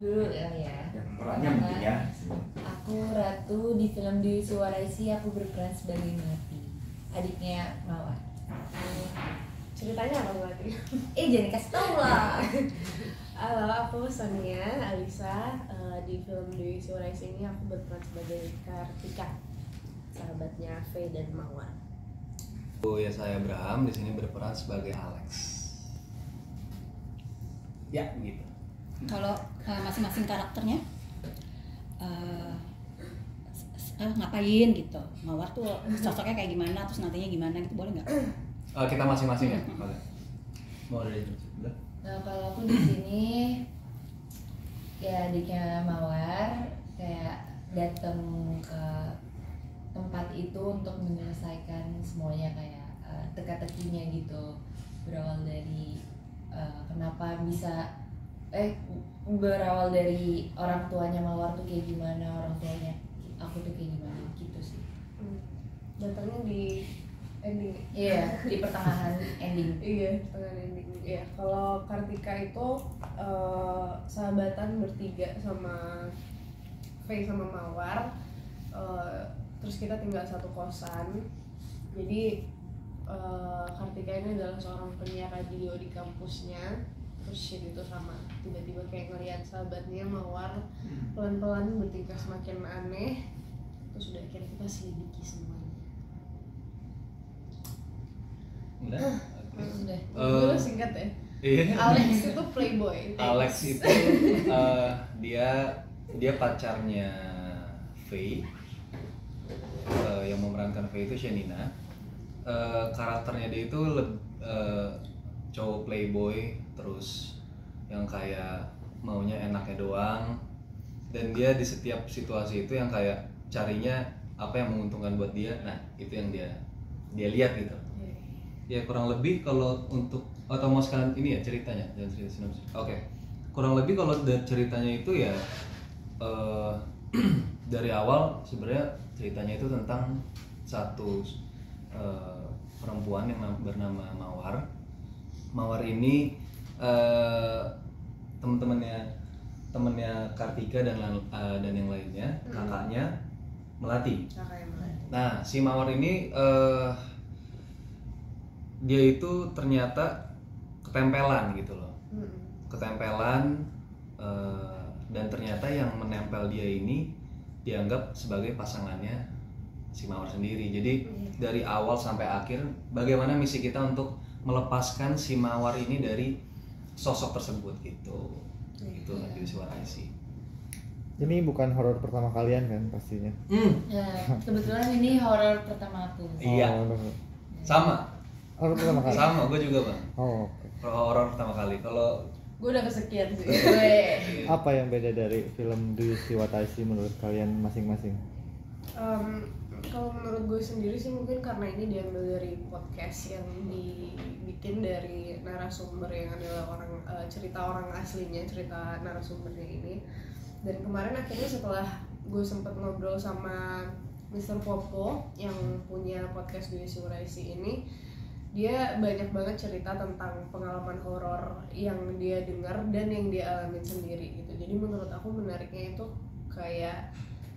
Dulu ya. Perannya mungkin ya. Aku Ratu di film Dewi Suwaraisi. Aku berperan sebagai Melati, adiknya Mawar. Ceritanya apa berarti? Jangan kasih tau lah. Halo, aku Sonia Alisa. Di film Dewi Suwaraisi ini aku berperan sebagai Kartika, sahabatnya Faye dan Mawar. Ya, saya Abraham, di sini berperan sebagai Alex. Ya, gitu. Kalau masing-masing karakternya ngapain gitu, Mawar tuh sosoknya kayak gimana, terus nantinya gimana gitu, boleh nggak? Kita masing-masing ya. Oke. Mau dari sebelah? Nah, kalau aku di sini ya adiknya Mawar, kayak datang ke tempat itu untuk menyelesaikan semuanya, kayak teka-tekinya gitu. Berawal dari kenapa bisa berawal dari orang tuanya Mawar tuh kayak gimana, orang tuanya aku tuh kayak gimana gitu sih. Datangnya di ending. Iya, di pertengahan ending. Iya, pertengahan ending. Iya, kalau Kartika itu sahabatan bertiga sama Faye sama Mawar. Terus kita tinggal satu kosan. Jadi Kartika ini adalah seorang penyiar radio di kampusnya. Terus shit itu sama, tiba-tiba kayak ngeliat sahabatnya Mawar pelan-pelan bertingkah semakin aneh. Terus udah akhirnya kita selidiki semuanya. Udah? Sudah. Dulu singkat ya. Iya. Alex itu playboy. Alex itu dia pacarnya Faye, yang memerankan Faye itu Shenina. Karakternya dia itu cowok playboy, terus yang kayak maunya enaknya doang, dan dia di setiap situasi itu yang kayak carinya apa yang menguntungkan buat dia. Nah, itu yang dia lihat gitu. Ya kurang lebih kalau untuk, atau mau sekalian ini ya ceritanya, jangan cerita sinopsis. Oke. Kurang lebih kalau dari ceritanya itu ya dari awal sebenarnya ceritanya itu tentang satu perempuan yang bernama Mawar. Mawar ini temennya Kartika dan yang lainnya, kakaknya Melati. Nah, si Mawar ini dia itu ternyata ketempelan gitu loh. Ketempelan dan ternyata yang menempel dia ini dianggap sebagai pasangannya si Mawar sendiri. Jadi dari awal sampai akhir bagaimana misi kita untuk melepaskan si Mawar ini dari sosok tersebut gitu. Itu lagi Suwaraisi. Ini bukan horor pertama kalian kan pastinya? Ya, kebetulan ini horor pertama aku. Iya. Sama. Horor pertama kali. Sama, gue juga bang. Oh, oke. Horor pertama kali. Kalau Gue udah kesekian sih. Apa yang beda dari film Dewi Suwaraisi menurut kalian masing-masing? Kalau menurut gue sendiri sih mungkin karena ini diambil dari podcast yang dibikin dari narasumber yang adalah cerita orang aslinya, cerita narasumbernya ini. Dan kemarin akhirnya setelah gue sempat ngobrol sama Mr. Popo yang punya podcast Dewi Suwaraisi ini, dia banyak banget cerita tentang pengalaman horor yang dia dengar dan yang dia alamin sendiri gitu. Jadi menurut aku menariknya itu kayak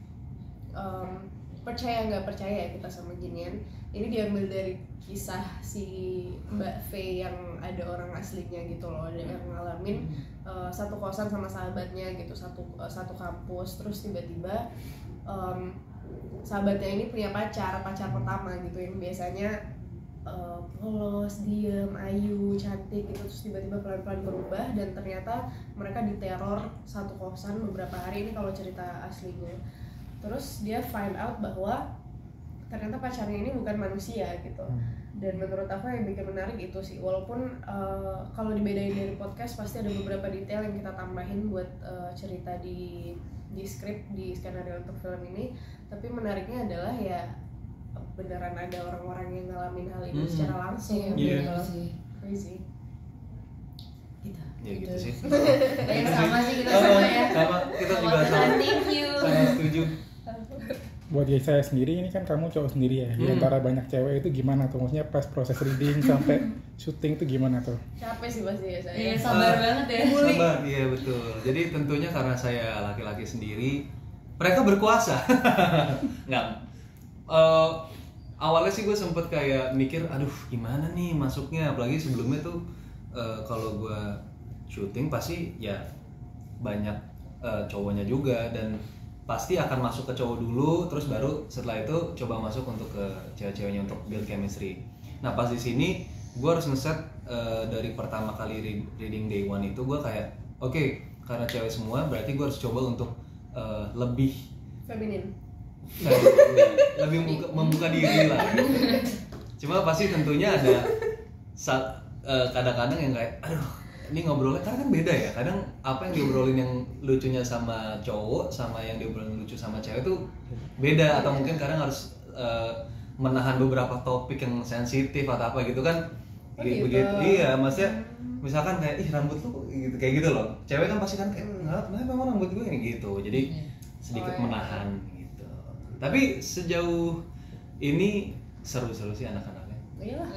percaya nggak percaya ya kita sama ginian. Ini diambil dari kisah si Mbak Faye yang ada orang aslinya gitu loh, ada yang ngalamin satu kosan sama sahabatnya gitu, satu kampus. Terus tiba-tiba sahabatnya ini punya pacar pertama gitu yang biasanya polos, diem, ayu, cantik gitu. Terus tiba-tiba pelan-pelan berubah dan ternyata mereka diteror satu kosan beberapa hari. Ini kalau cerita aslinya. Terus dia find out bahwa ternyata pacarnya ini bukan manusia gitu. Dan menurut aku yang bikin menarik itu sih, walaupun kalau dibedain dari podcast pasti ada beberapa detail yang kita tambahin buat cerita di skrip, di skenario untuk film ini. Tapi menariknya adalah ya beneran ada orang-orang yang ngalamin hal ini secara langsung. Iya sih. Crazy. Gitu. ya gitu sih. Sama sih kita sama ya. Sama, kita juga sama. Thank you. Saya setuju. buat saya sendiri ini kan kamu cowok sendiri ya, di antara banyak cewek itu gimana tuh, maksudnya pas proses reading sampai syuting itu gimana tuh? Capek sih pasti ya saya. Iya, sabar banget ya. Sabar, iya betul. Jadi tentunya karena saya laki-laki sendiri, mereka berkuasa. Nggak. Awalnya sih gue sempet kayak mikir, aduh gimana nih masuknya. Apalagi sebelumnya tuh kalau gue syuting pasti ya banyak cowoknya juga, dan pasti akan masuk ke cowok dulu, terus baru setelah itu coba masuk untuk ke cewek-ceweknya untuk build chemistry. Nah pas di sini gue harus ngeset dari pertama kali reading day one itu gue kayak oke, karena cewek semua berarti gue harus coba untuk lebih Feminin. lebih membuka diri lah. Cuma pasti tentunya ada kadang-kadang yang kayak aduh ini ngobrolnya karena kan beda ya, kadang apa yang diobrolin yang lucunya sama cowok sama yang diobrolin lucu sama cewek tuh beda, atau mungkin kadang harus menahan beberapa topik yang sensitif atau apa gitu kan. Gitu. Begitu iya, maksudnya misalkan kayak ih rambut lu gitu, kayak gitu loh, cewek kan pasti kan kayak kenapa emang rambut gue ini gitu, jadi sedikit menahan gitu. Tapi sejauh ini seru-seru sih anak-anaknya, Iyalah.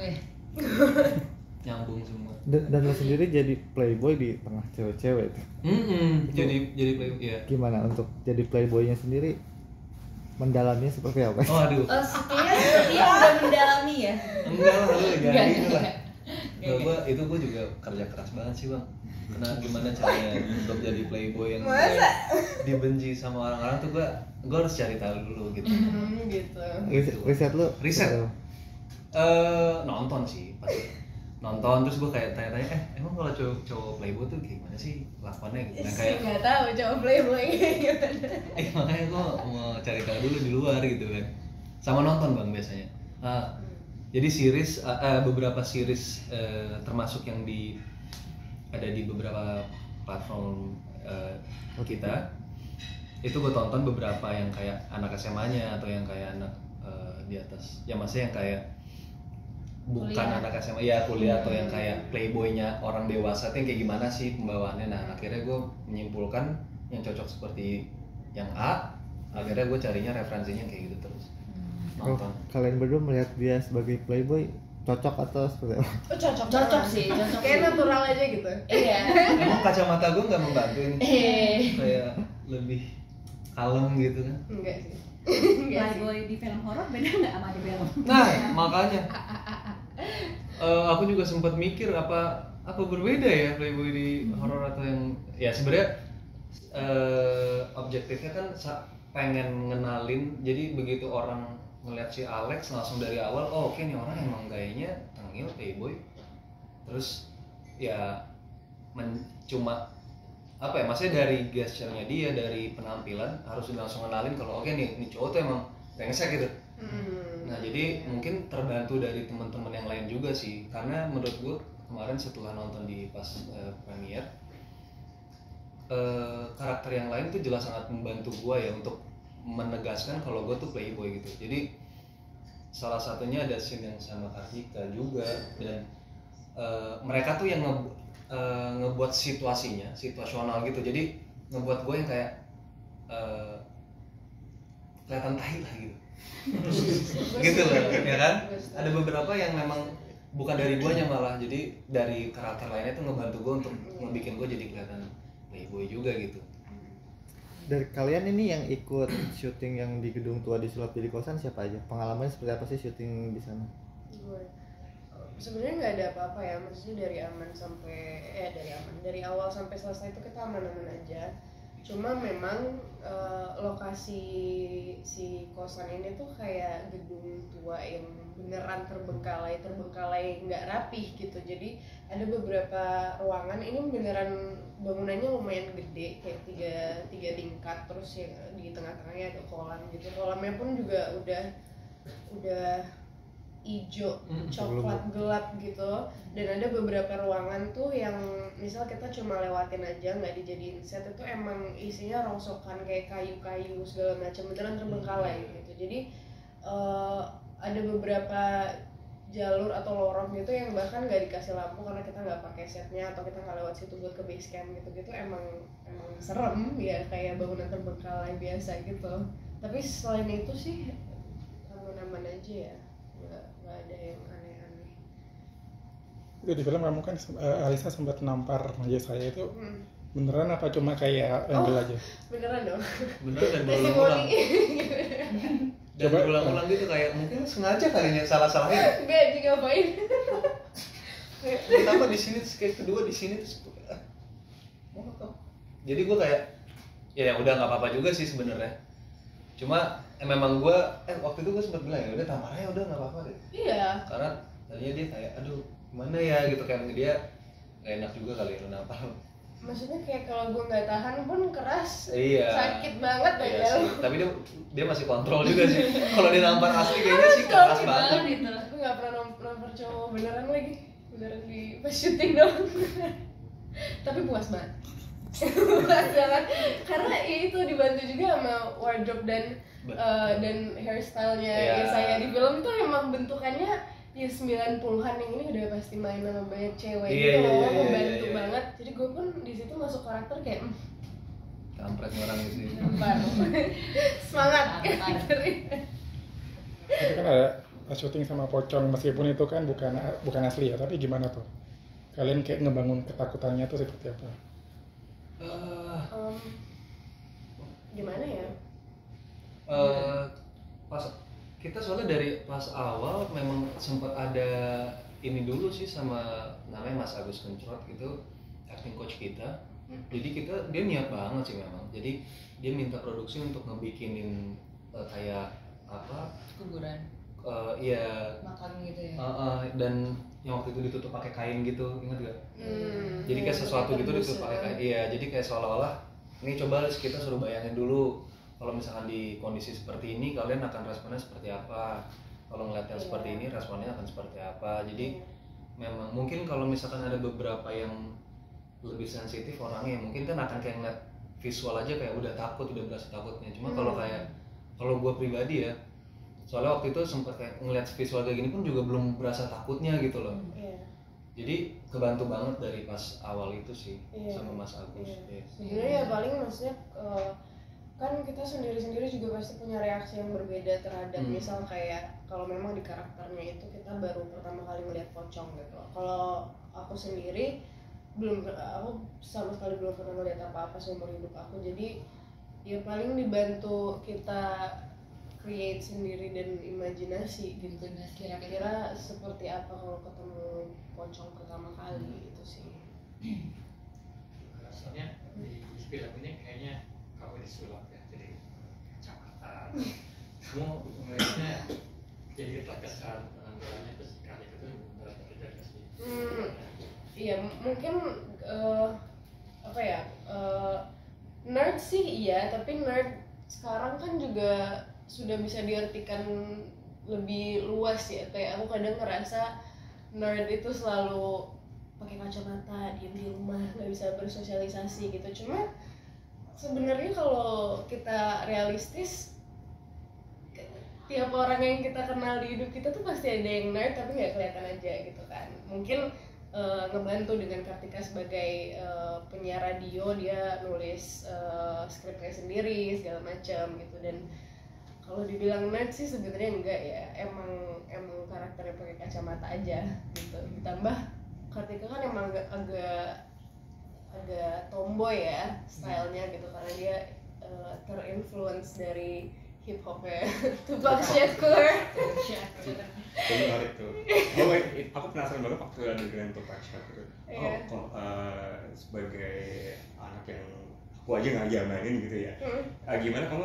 nyambung semua. Dan lo sendiri jadi playboy di tengah cewek-cewek itu. Jadi play ya. Gimana untuk jadi playboynya sendiri? Mendalaminya seperti apa? Oh aduh. Sepertinya seperti yang udah mendalami ya. Enggak lah, lu jangan Enggak, gitu lah. enggak. Gue juga kerja keras banget sih bang. Karena gimana caranya untuk jadi playboy yang dibenci sama orang-orang tuh gue harus cari tahu dulu gitu. Gitu. Riset lo? Riset? Nonton sih pasti. Nonton terus gue kayak tanya-tanya emang kalau cowok playboy tuh gimana sih lakuannya gitu. Nah, kayak Nggak tahu cowok playboy gimana. makanya gue mau cari tahu dulu di luar gitu kan. Sama nonton bang biasanya. Jadi series beberapa series termasuk yang ada di beberapa platform kita itu gue tonton beberapa yang kayak anak SMA-nya atau yang kayak anak di atas ya, maksudnya yang kayak bukan kuliah. anak SMA ya kuliah, atau yang kayak playboynya orang dewasa itu yang kayak gimana sih pembawaannya. Nah akhirnya gue menyimpulkan yang cocok seperti yang A, akhirnya gue carinya referensinya kayak gitu terus nonton. Kalian berdua melihat dia sebagai playboy cocok atau seperti apa? Oh, cocok Cocok banget. sih, cocok Kayak sih. natural aja gitu. Iya. Emang kacamata gue nggak membantu ini, kayak lebih kalem gitu kan. Enggak sih. Enggak sih. Playboy di film horor beda nggak sama di film? Nah makanya aku juga sempat mikir apa berbeda ya playboy di horor atau yang ya sebenarnya objektifnya kan pengen ngenalin, jadi begitu orang ngeliat si Alex langsung dari awal oke, nih orang emang gayanya tengil playboy, terus ya cuma apa ya, maksudnya dari gesture-nya dia, dari penampilan harus langsung ngenalin kalau oke nih cowok tuh emang brengsek gitu. Nah jadi mungkin terbantu dari teman-teman yang lain juga sih, karena menurut gue kemarin setelah nonton di pas premiere karakter yang lain tuh jelas sangat membantu gue ya untuk menegaskan kalau gue tuh playboy gitu. Jadi salah satunya ada scene yang sama Kartika juga, dan mereka tuh yang ngebuat situasinya situasional gitu, jadi ngebuat gue yang kayak kelihatan tai lah gitu. Gitu loh ya kan, ada beberapa yang memang bukan dari guanya malah, jadi dari karakter lainnya tuh ngebantu gue untuk ngebikin gue jadi kelihatan playboy juga gitu. Dari kalian ini yang ikut syuting yang di Gedung Tua di Sulap Jadi Kosan siapa aja? Pengalamannya seperti apa sih syuting di sana? Gue sebenarnya nggak ada apa-apa ya, maksudnya dari awal sampai selesai itu kita aman-aman aja. Cuma memang lokasi si kosan ini tuh kayak gedung tua yang beneran terbengkalai nggak rapih gitu. Jadi ada beberapa ruangan ini beneran bangunannya lumayan gede, kayak tiga tingkat, terus yang di tengah-tengahnya ada kolam gitu. Kolamnya pun juga udah hijau coklat gelap gitu, dan ada beberapa ruangan tuh yang misal kita cuma lewatin aja nggak dijadiin set, itu emang isinya rongsokan kayak kayu-kayu segala macam, beneran terbengkalai gitu. Jadi ada beberapa jalur atau lorong gitu yang bahkan nggak dikasih lampu karena kita nggak pakai setnya atau kita nggak lewat situ buat ke base camp gitu. Emang serem ya, kayak bangunan terbengkalai biasa gitu. Tapi selain itu sih aman-aman aja ya, nggak ada yang aneh-aneh. Itu di film kamu kan Alisa sempat nampar aja saya itu beneran apa cuma kayak angle aja? Beneran dong. Bener dan Testimoni. Dan berulang-ulang gitu kayak mungkin sengaja kalinya salah-salahin. Enggak juga ngapain. Pertama di sini terus kayak kedua di sini terus jadi gue kayak ya udah nggak apa-apa juga sih sebenarnya. Cuma memang gue waktu itu gue sempat bilang ya udah tampar aja udah nggak apa-apa deh. Iya. Karena tadinya dia kayak aduh gimana ya gitu kayak dia nggak enak juga kali ya nampar. Maksudnya kayak kalau gue nggak tahan pun keras. Iya. Sakit banget Iya aja. sih. Tapi dia masih kontrol juga sih. Kalau dia nampar asli kayaknya sih keras banget. gitu. Aku nggak pernah nampar cowok beneran lagi. Beneran di pas syuting dong. Tapi puas banget. Puas banget. Karena itu dibantu juga sama wardrobe dan hairstyle-nya Iya. saya di film tuh emang bentukannya ya 90-an yang ini udah pasti main sama banyak cewek Iya, gitu loh, iya, membantu iya. banget. Jadi gue pun di situ masuk karakter kayak Kampret orang gitu. nampar. Semangat. Tapi kan ada syuting sama pocong meskipun itu kan bukan asli ya, tapi gimana tuh? Kalian kayak ngebangun ketakutannya tuh seperti apa? Gimana ya? Pas kita soalnya dari pas awal memang sempat ada ini dulu sih sama namanya Mas Agus Kencrot gitu, acting coach kita. Jadi dia niat banget sih memang. Jadi dia minta produksi untuk ngebikinin kayak apa? Kuburan. Iya. Makam gitu ya. Dan yang waktu itu ditutup pakai kain gitu, ingat gak? Jadi Iya, kayak sesuatu gitu tembus, ditutup pakai kain. Iya, jadi kayak seolah-olah ini coba kita suruh bayangin dulu kalau misalkan di kondisi seperti ini kalian akan responnya seperti apa. Kalau ngeliat yang Iya. seperti ini responnya akan seperti apa. Jadi memang mungkin kalau misalkan ada beberapa yang lebih sensitif orangnya mungkin kan akan kayak ngeliat visual aja kayak udah takut, udah berasa takutnya. Cuma kalau gue pribadi ya, soalnya waktu itu sempet kayak ngeliat visual kayak gini pun juga belum berasa takutnya gitu loh. Iya. Jadi kebantu banget dari pas awal itu sih Iya. sama Mas Agus. Iya. Iya. Sebenarnya ya paling maksudnya kan kita sendiri-sendiri juga pasti punya reaksi yang berbeda terhadap misal kayak kalau memang di karakternya itu kita baru pertama kali melihat pocong gitu. Kalau aku sendiri aku sama sekali belum pernah melihat apa-apa seumur hidup aku. Jadi ya paling dibantu kita create sendiri dan imajinasi gitu. Kira-kira seperti apa kalau ketemu pocong pertama kali itu sih. Rasanya di film ini kayaknya kamu disulap ya, jadi kacamata. Kamu melihatnya jadi terkesan penampilannya terus kali itu berapa tidak sih? Iya mungkin apa ya nerd sih iya, tapi nerd sekarang kan juga sudah bisa diartikan lebih luas ya. Kayak aku kadang ngerasa nerd itu selalu pakai kacamata, diem di rumah, nggak bisa bersosialisasi gitu. Cuma sebenarnya kalau kita realistis, tiap orang yang kita kenal di hidup kita tuh pasti ada yang nerd tapi nggak kelihatan aja gitu kan. Mungkin ngebantu dengan Kartika sebagai penyiar radio, dia nulis skripnya sendiri segala macam gitu. Dan kalau dibilang nerd sih sebenarnya enggak ya, emang karakternya pakai kacamata aja gitu. Ditambah Kartika kan emang agak tomboy ya stylenya gitu, karena dia terinfluence dari hip hopnya Tupac Shakur. Itu menarik tuh. Oh, aku penasaran banget waktu ada dengan Tupac Shakur. Oh, kok sebagai anak yang aku aja nggak jamanin gitu ya. Gimana kamu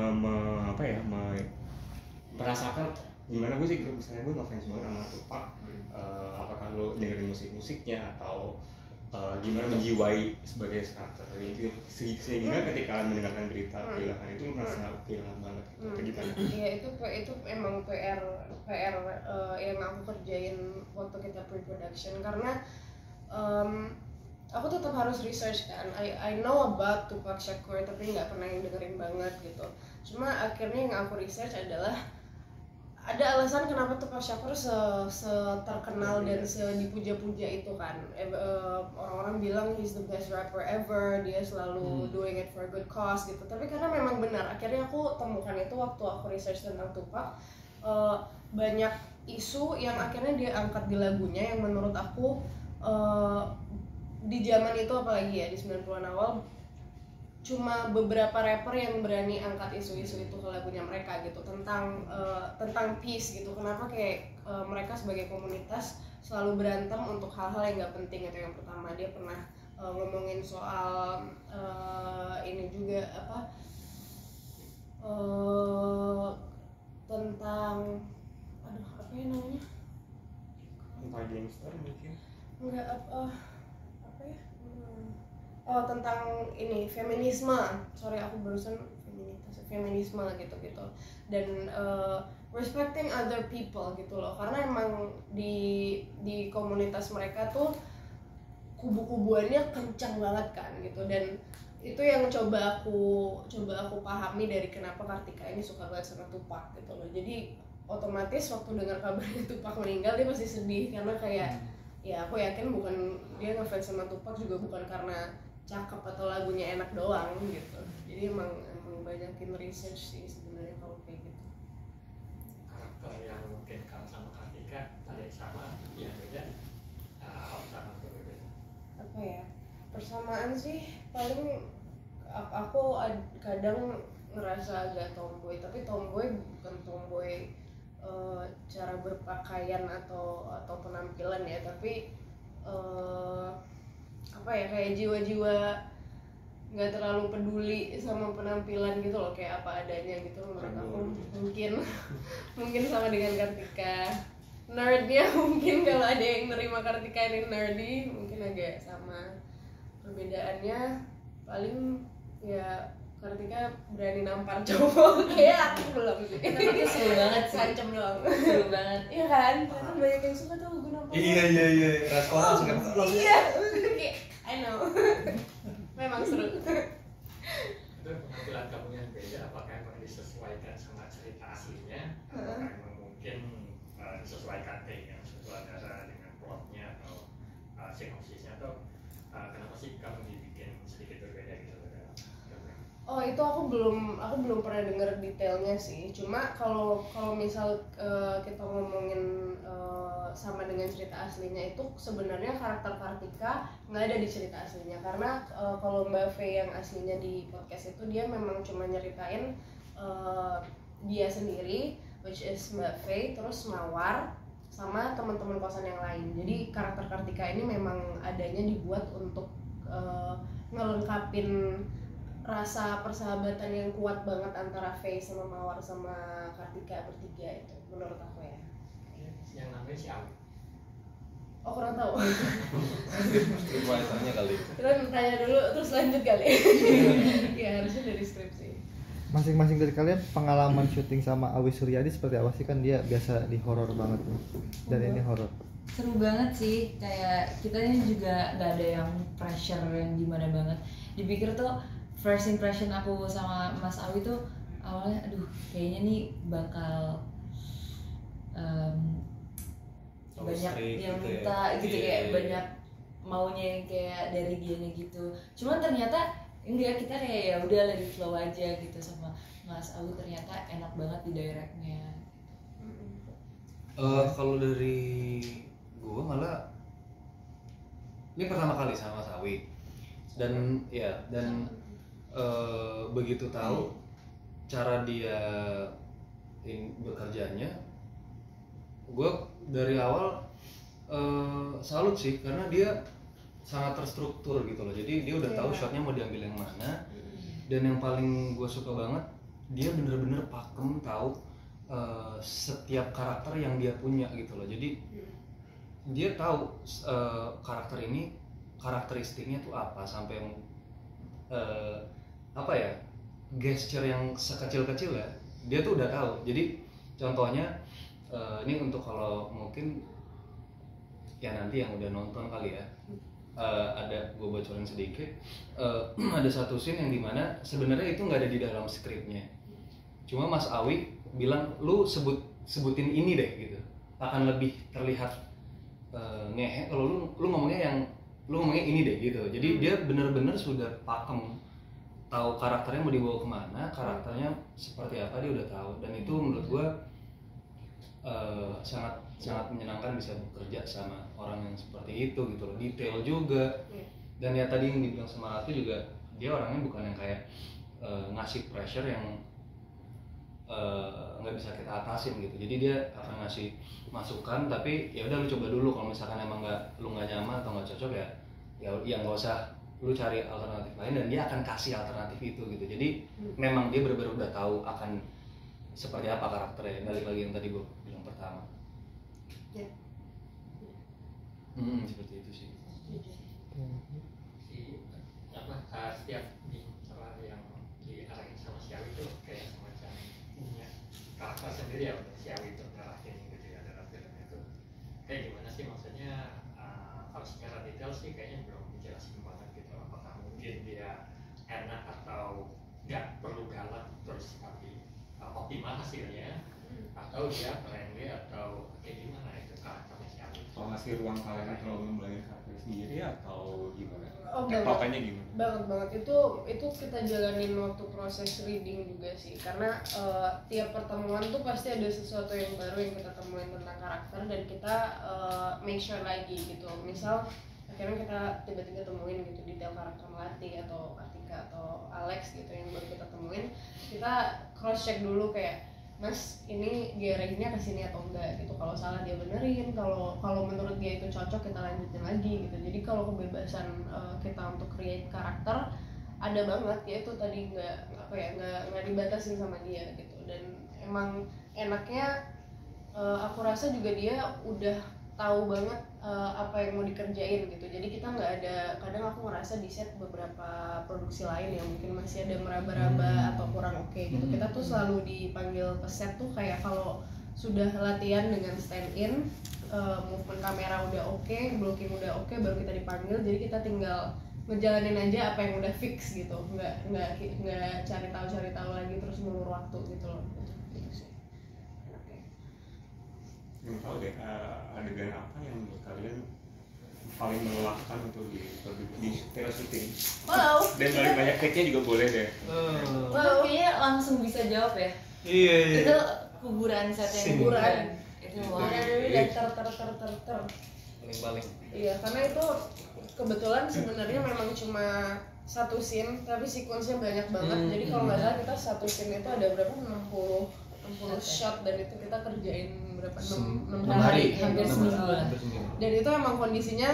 merasakan gimana? Gue sih misalnya gue ngefans banget sama Tupac. Apakah lo dengerin musiknya atau gimana menjiwai sebagai karakter itu sehingga ketika mendengarkan berita kehilangan itu merasa kehilangan banget gitu. Gimana? Iya itu emang PR yang aku kerjain waktu kita pre-production, karena aku tetap harus research kan. I know about Tupac Shakur tapi nggak pernah yang dengerin banget gitu. Cuma akhirnya yang aku research adalah ada alasan kenapa Tupac Shakur terkenal dan dipuja-puja itu kan. Orang-orang bilang he's the best rapper ever, dia selalu doing it for a good cause gitu. Tapi karena memang benar, akhirnya aku temukan itu waktu aku research tentang Tupac. Banyak isu yang akhirnya dia angkat di lagunya yang menurut aku di zaman itu, apalagi ya di 90-an awal, cuma beberapa rapper yang berani angkat isu-isu itu ke lagunya mereka gitu, tentang peace gitu. Kenapa kayak mereka sebagai komunitas selalu berantem untuk hal-hal yang nggak penting. Itu yang pertama. Dia pernah ngomongin soal ini juga apa, tentang apa ya namanya, anti-gangster mungkin enggak apa ya, tentang ini feminisme. Sorry, aku barusan feminisme gitu dan respecting other people gitu loh, karena emang di komunitas mereka tuh kubu-kubuannya kencang banget kan gitu. Dan itu yang coba aku pahami dari kenapa Kartika ini suka banget sama Tupac gitu loh. Jadi otomatis waktu dengar kabarnya Tupac meninggal dia pasti sedih, karena kayak ya aku yakin bukan dia ngefans sama Tupac juga bukan karena cakep atau lagunya enak doang gitu. Jadi emang banyakin research sih sebenarnya kalau kayak gitu. Karakter yang mungkin kamu sama Kartika ada yang sama, yang beda, sama atau berbeda? Apa ya, persamaan sih paling aku kadang ngerasa agak tomboy, tapi tomboy bukan tomboy cara berpakaian atau penampilan ya, tapi apa ya, kayak jiwa-jiwa nggak terlalu peduli sama penampilan gitu loh, kayak apa adanya gitu. Menurut aku mungkin sama dengan Kartika, nerdnya mungkin kalau ada yang nerima Kartika ini nerdy mungkin agak sama. Perbedaannya paling ya Kartika berani nampar cowok, kayak aku belum sih. Tapi itu seru banget sih. Sancem doang. Seru banget. Iya kan? Karena banyak yang suka tuh gue nampar. Iya. Respon langsung kan. Iya. I know. Memang seru. Itu penampilan kamu yang beda, apakah emang disesuaikan sama cerita aslinya, apakah emang mungkin disesuaikan dengan sutradara dengan plotnya atau sinopsisnya, atau kenapa sih kamu dibikin sedikit berbeda gitu? Oh, itu aku belum pernah dengar detailnya sih. Cuma kalau misal kita ngomongin sama dengan cerita aslinya, itu sebenarnya karakter Kartika nggak ada di cerita aslinya, karena kalau Mbak Faye yang aslinya di podcast itu dia memang cuma nyeritain dia sendiri, which is Mbak Faye, terus Mawar sama teman-teman kosan yang lain. Jadi karakter Kartika ini memang adanya dibuat untuk ngelengkapin rasa persahabatan yang kuat banget antara Faye sama Mawar sama Kartika bertiga itu, menurut aku ya. Yang namanya siapa? Oh, kurang tahu. Scriptwriter-nya kali. Kita tanya dulu terus lanjut kali. Ya harusnya dari skripsi. Masing-masing dari kalian pengalaman syuting sama Awi Suryadi seperti apa sih? Kan dia biasa di horor banget nih. Dan ini horor. Seru banget sih, kayak kita ini juga nggak ada yang pressure yang gimana banget. Dipikir tuh first impression aku sama Mas Awi tuh awalnya aduh kayaknya nih bakal banyak yang minta gitu, kayak banyak maunya yang kayak dari dianya gitu. Cuman ternyata enggak, kita kayak ya udah lagi flow aja gitu sama Mas Awi, ternyata enak banget di directnya. Kalau dari gue malah ini pertama kali sama Mas Awi dan begitu tahu cara dia bekerjanya, gue dari awal salut sih, karena dia sangat terstruktur gitu loh. Jadi dia udah tahu shotnya mau diambil yang mana, dan yang paling gue suka banget dia bener-bener pakem tahu setiap karakter yang dia punya gitu loh. Jadi dia tahu karakter ini karakteristiknya tuh apa, sampai apa ya, gesture yang sekecil-kecil ya dia tuh udah tahu. Jadi contohnya ini untuk kalau mungkin ya nanti yang udah nonton kali ya, ada gue bocorin sedikit, ada satu scene yang dimana sebenarnya itu nggak ada di dalam skripnya, cuma Mas Awi bilang lu sebut sebutin ini deh gitu, akan lebih terlihat ngehe kalau lu ngomongnya ini deh gitu. Jadi dia bener-bener sudah pakem, tahu karakternya mau dibawa kemana, karakternya seperti apa dia udah tahu, dan itu menurut gua sangat menyenangkan bisa bekerja sama orang yang seperti itu gitu loh, detail juga. Dan ya tadi yang dibilang sama Ratu juga, dia orangnya bukan yang kayak ngasih pressure yang nggak bisa kita atasin gitu. Jadi dia akan ngasih masukan, tapi ya udah lu coba dulu, kalau misalkan emang lu nggak nyaman atau nggak cocok ya nggak usah lu cari alternatif lain, dan dia akan kasih alternatif itu gitu. Jadi memang dia benar-benar udah tahu akan seperti apa karakternya, balik lagi yang tadi gue bilang pertama. Seperti itu sih. Setiap bicara yang diarahin sama Xiaowi itu kayak semacam punya karakter sendiri ya untuk Xiaowi itu ngarahin gitu ya dalam film itu. Kayak gimana sih maksudnya, kalau secara detail sih kayaknya belum dijelasin banget gitu. Apakah mungkin dia enak atau nggak perlu galak terus tapi optimal hasilnya, atau dia friendly atau kayak gimana itu karakternya Xiaowi. Kalau ngasih ruang kalian kalau memulai karakter sendiri atau gimana? Oh, Pokoknya gimana? banget itu kita jalanin waktu proses reading juga sih, karena tiap pertemuan tuh pasti ada sesuatu yang baru yang kita temuin tentang karakter, dan kita make sure lagi gitu. Misal akhirnya kita tiba-tiba temuin gitu detail karakter Melati atau Atika atau Alex gitu yang baru kita temuin, kita cross check dulu kayak, Mas, ini dia arahnya ke sini atau enggak gitu. Kalau salah dia benerin, kalau menurut dia itu cocok kita lanjutin lagi gitu. Jadi kalau kebebasan kita untuk create karakter ada banget, ya itu tadi nggak dibatasin sama dia gitu. Dan emang enaknya aku rasa juga dia udah tahu banget apa yang mau dikerjain gitu. Jadi kita nggak ada, kadang aku ngerasa di set beberapa produksi lain yang mungkin masih ada meraba-raba atau kurang oke gitu. Kita tuh selalu dipanggil ke set tuh kayak kalau sudah latihan dengan stand in, movement kamera udah oke, blocking udah oke, baru kita dipanggil. Jadi kita tinggal ngejalanin aja apa yang udah fix gitu, nggak cari tahu lagi terus ngulur waktu gitu loh. Gitu sih. Yang tahu deh, adegan apa yang menurut kalian paling melelahkan untuk di syuting? Wow. Dan paling banyak take-nya juga boleh deh. Wow, kayaknya langsung bisa jawab ya. Iya. Itu kuburan set yang kuburan. Itu wah. Dan ter. Paling. Iya, karena itu kebetulan sebenarnya memang cuma satu scene, tapi sequence-nya banyak banget. Jadi kalau nggak salah kita satu scene itu ada berapa? 60 shot, dan itu kita kerjain berapa? 6 hari, hampir seminggu lah. Dan itu emang kondisinya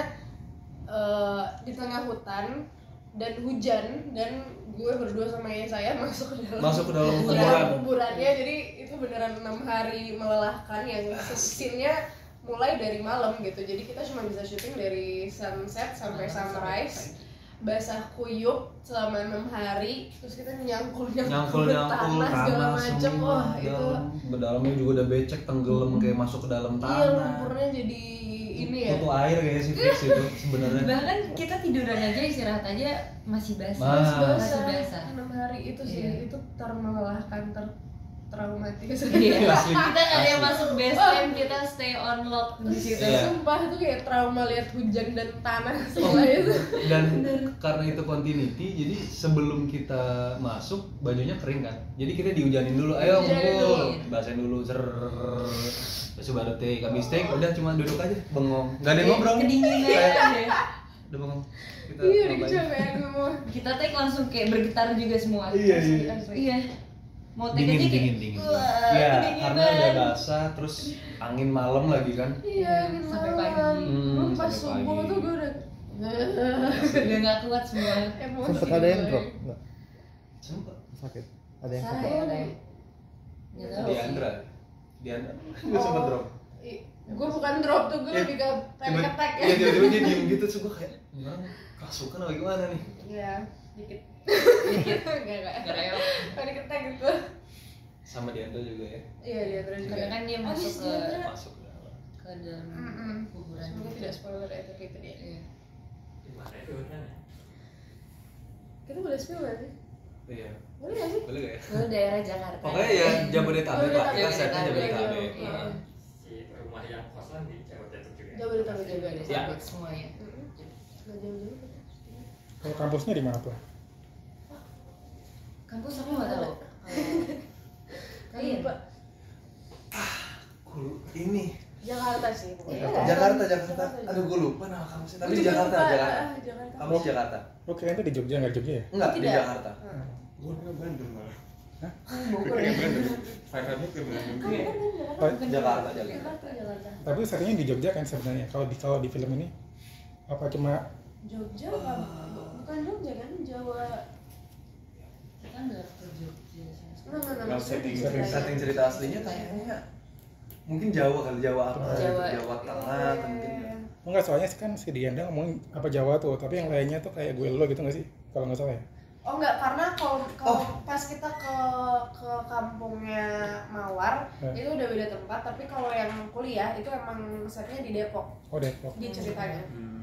di tengah hutan dan hujan, dan gue berdua sama ayah saya masuk ke dalam kuburannya. Jadi itu beneran 6 hari melelahkan, yang scene-nya mulai dari malam gitu. Jadi kita cuma bisa syuting dari sunset sampai sunrise, basah kuyup selama 6 hari, terus kita nyangkul tanah segala macem. Wah itu dalamnya juga udah becek, tenggelam kayak masuk ke dalam tanah. Iya, lumpurnya jadi ini ya, butuh air kayak sih fix itu sebenarnya. Bahkan kita tiduran aja, istirahat aja masih basah. basah. Masih basah. 6 hari itu sih, itu termelelahkan, traumatis. Iya. Kita nggak ada yang masuk base camp, kita stay on lock di situ. Iya. Sumpah itu kayak trauma lihat hujan dan tanah semua itu. Dan karena itu continuity, jadi sebelum kita masuk bajunya kering kan. Jadi kita dihujanin dulu, ayo ngumpul, basahin dulu, terus baru take, habis take udah cuma duduk aja bengong, nggak ada yang ngobrol. Kedinginan ya. Udah bengong. Kita Iya, ngapain? kecapean semua. Kita take langsung kayak bergetar juga semua. Iya. Iya. Mau take aja kayak dingin. wah, Iya, kedinginan. karena udah basah, terus angin malam lagi kan. Iya, sampai malam. pagi. Pas Sampai subuh pagi. tuh gue udah Udah nggak kuat semua. emosi. Sempet ada yang drop? Nggak? Sempet. Sakit? Ada yang Salah sakit? ya, ada yang nggak tahu sih. Diandra gue sempet drop. Gue bukan drop tuh, gue lebih ke panic attack ya. Iya, tiba-tiba dia diem gitu, terus gue kayak kerasukan apa gimana nih? Iya, dikit. Enggak. Nggak real. Panic attack gitu. Sama Diandra juga ya, Iya, dia terus juga. Karena kan dia masuk masuk ke dalam. ke dalam kuburan. Semoga tidak spoiler ya, tapi itu dia. Iya. Di mana itu kan? Kita boleh spill nggak sih? Iya. Boleh nggak sih? Boleh gak ya? Lu daerah Jakarta. Pokoknya ya Jabodetabek lah. Kita Jabodetabek. setnya Jabodetabek. Iya. Si rumah yang kosan di Jabodetabek juga. Jabodetabek juga deh. Ya. Semuanya. Nggak jauh-jauh. Kalau kampusnya di mana tuh? Kampus aku nggak tahu. Kalian? Ini Jakarta sih pokoknya. Jakarta. Aduh, gue lupa nama kampusnya. Tapi di Jakarta. Jakarta. Kampus Jakarta. Oh kirain itu di Jogja, nggak Jogja ya? Enggak, di Tidak. Jakarta. Gue kira Bandung malah. Bogor Gue ya. kira Bandung. Five-nya ke Bandung. Oh, Jakarta. Jakarta. tapi settingnya di Jogja kan sebenarnya. Kalau di film ini apa cuma Jogja kan? Bukan Jogja kan? Jawa. Kita nggak ke Jogja. Nah, Setting cerita aslinya kayaknya mungkin Jawa kali, Jawa apa? Jawa. Jawa Tengah mungkin. enggak, soalnya kan si Dianda ngomongin apa Jawa tuh, tapi yang lainnya tuh kayak gue lo gitu nggak sih? Kalau nggak salah ya. Oh enggak, karena kalau pas kita ke kampungnya Mawar itu udah beda tempat, tapi kalau yang kuliah itu emang setnya di Depok Oh Depok. di ceritanya.